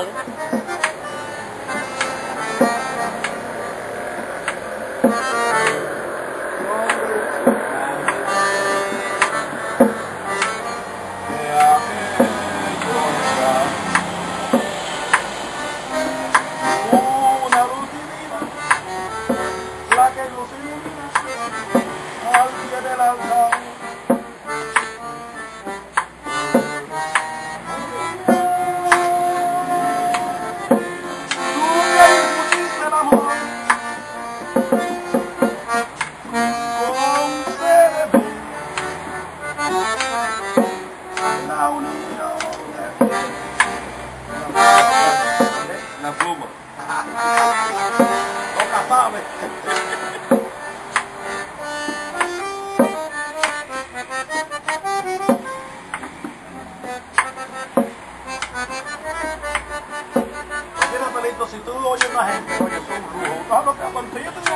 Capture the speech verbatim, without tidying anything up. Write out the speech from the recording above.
Claro. Una luz divina, la que nos ilumina al pie del altar. Tú me impusiste el amor, concédeme la unión de La pluma. Toca sabe. Mira, Pelito, si tú oyes a una gente, oye, son rujos. ¿Sabes lo que cuando yo tengo